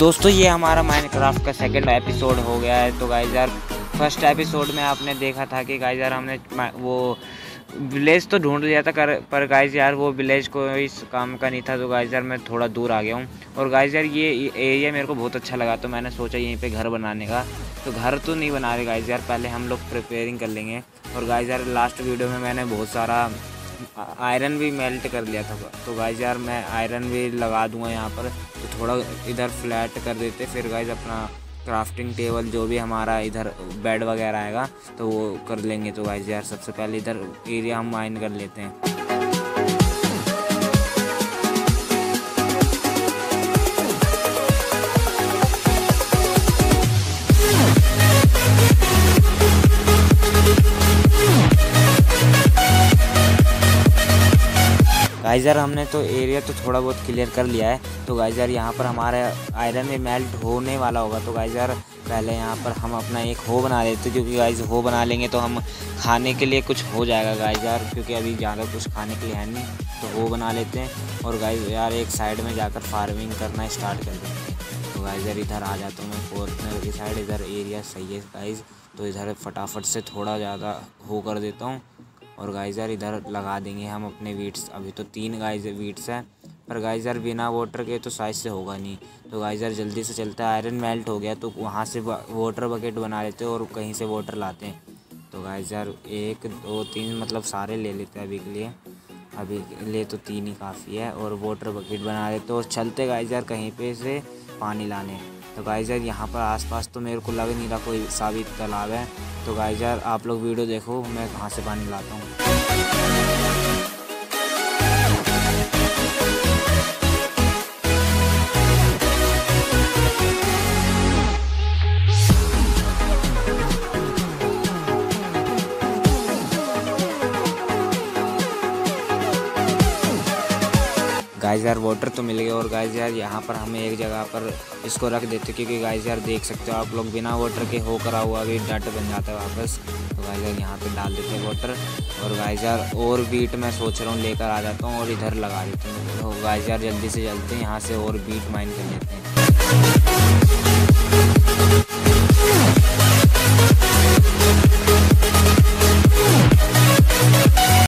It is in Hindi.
दोस्तों ये हमारा माइनक्राफ्ट का सेकंड एपिसोड हो गया है। तो गाइस यार फर्स्ट एपिसोड में आपने देखा था कि गाइस यार हमने वो विलेज तो ढूंढ लिया था पर गाइस यार वो विलेज को इस काम का नहीं था। तो गाइस यार मैं थोड़ा दूर आ गया हूँ और गाइस यार ये एरिया मेरे को बहुत अच्छा लगा, तो मैंने सोचा यहीं पे घर बनाने का। तो घर तो नहीं बना रहे गाइस यार, पहले हम लोग प्रिपेयरिंग कर लेंगे। और गाइस यार लास्ट वीडियो में मैंने बहुत सारा आयरन भी मेल्ट कर लिया था, तो गाइस यार मैं आयरन भी लगा दूंगा यहाँ पर। तो थोड़ा इधर फ्लैट कर देते, फिर गाइस अपना क्राफ्टिंग टेबल जो भी हमारा इधर बेड वगैरह आएगा तो वो कर लेंगे। तो गाइस यार सबसे पहले इधर एरिया हम माइन कर लेते हैं। गाइस यार हमने तो एरिया तो थोड़ा बहुत क्लियर कर लिया है। तो गाइस यार यहाँ पर हमारा आयरन में मेल्ट होने वाला होगा। तो गाइस यार पहले यहाँ पर हम अपना एक हो बना लेते हैं, क्योंकि गाइस हो बना लेंगे तो हम खाने के लिए कुछ हो जाएगा गाइस यार, क्योंकि अभी ज़्यादा कुछ खाने के लिए है नहीं। तो हो बना लेते हैं और गाइस यार एक साइड में जाकर फार्मिंग करना स्टार्ट कर देते हैं। तो गाइस यार इधर आ जाता हूँ मैं कॉर्नर की साइड, इधर एरिया सही है गाइस। तो इधर फटाफट से थोड़ा ज़्यादा हो कर देता हूँ और गाइस यार इधर लगा देंगे हम अपने वीट्स। अभी तो 3 गाइस वीट्स हैं, पर गाइस यार बिना वाटर के तो साइज से होगा नहीं। तो गाइस यार जल्दी से चलता है, आयरन मेल्ट हो गया तो वहाँ से वाटर बकेट बना लेते हैं और कहीं से वाटर लाते हैं। तो गाइस यार 1 2 3 मतलब सारे ले लेते हैं अभी के लिए, अभी के लिए तो 3 ही काफ़ी है। और वाटर बकेट बना लेते और चलते गाइस यार कहीं पे से पानी लाने। तो गाइस यार यहाँ पर आसपास तो मेरे को लग नहीं रहा कोई साबित तालाब है। तो गाइस यार आप लोग वीडियो देखो मैं कहाँ से पानी लाता हूँ। गाइस यार वाटर तो मिल गया और गाइस यार यहाँ पर हमें एक जगह पर इसको रख देते, क्योंकि गाइस यार देख सकते हो आप लोग बिना वाटर के हो करा हुआ भी डट बन जाता है वापस। तो गाइस यार यहाँ पे डाल देते हैं वाटर और गाइस यार और बीट मैं सोच रहा हूँ लेकर आ जाता हूँ और इधर लगा देते हैं। तो गाइस यार जल्दी से चलते हैं यहाँ से और बीट माइन कर लेते हैं।